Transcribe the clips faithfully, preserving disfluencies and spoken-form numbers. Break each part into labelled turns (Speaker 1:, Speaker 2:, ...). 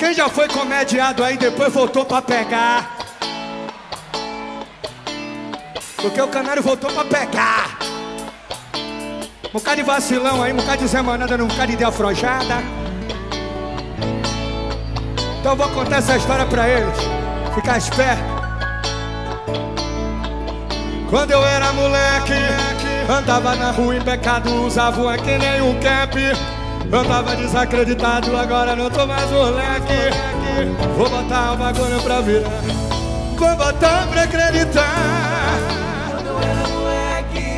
Speaker 1: Quem já foi comediado aí depois voltou pra pegar? Porque o canário voltou pra pegar. Um bocado de vacilão aí, um bocado de zemanada, um bocado de ideia afrouxada. Então eu vou contar essa história pra eles. Ficar esperto. Quando eu era moleque, andava na rua em pecado, usava uma que nem um cap. Eu tava desacreditado, agora não tô mais moleque. Vou botar o bagulho pra virar, vou botar pra acreditar.
Speaker 2: Quando eu era moleque,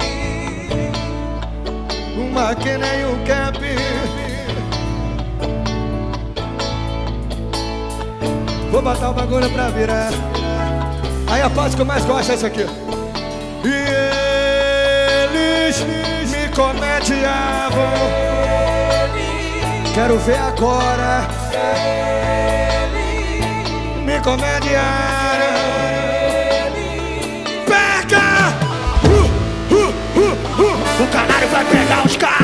Speaker 1: uma que nem um cap. Vou botar o bagulho pra virar. Aí a parte que eu mais gosto é essa aqui. E eles me comediavam. Quero ver agora. Me comediaram. Pega! Uh, uh, uh, uh. O canário vai pegar os caras.